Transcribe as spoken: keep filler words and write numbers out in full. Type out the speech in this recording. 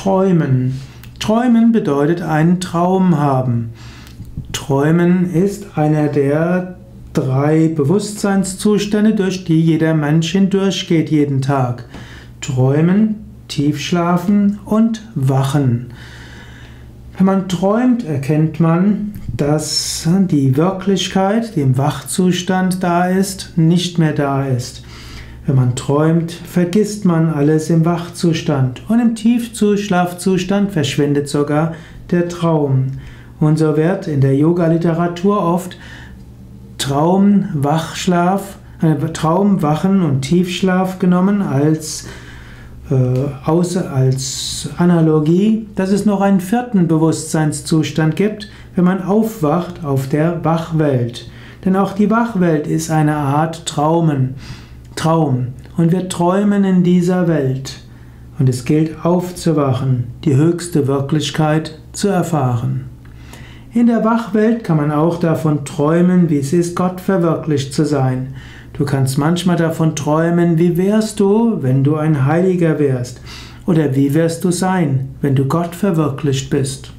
Träumen. Träumen bedeutet einen Traum haben. Träumen ist einer der drei Bewusstseinszustände, durch die jeder Mensch hindurchgeht jeden Tag. Träumen, Tiefschlafen und Wachen. Wenn man träumt, erkennt man, dass die Wirklichkeit, die im Wachzustand da ist, nicht mehr da ist. Wenn man träumt, vergisst man alles im Wachzustand und im Tiefschlafzustand verschwindet sogar der Traum. Und so wird in der Yoga-Literatur oft Traum, Wachschlaf, äh, Traum, Wachen und Tiefschlaf genommen als, äh, außer, als Analogie, dass es noch einen vierten Bewusstseinszustand gibt, wenn man aufwacht auf der Wachwelt. Denn auch die Wachwelt ist eine Art Traumen. Traum. Und wir träumen in dieser Welt. Und es gilt aufzuwachen, die höchste Wirklichkeit zu erfahren. In der Wachwelt kann man auch davon träumen, wie es ist, Gott verwirklicht zu sein. Du kannst manchmal davon träumen, wie wärst du, wenn du ein Heiliger wärst? Oder wie wirst du sein, wenn du Gott verwirklicht bist?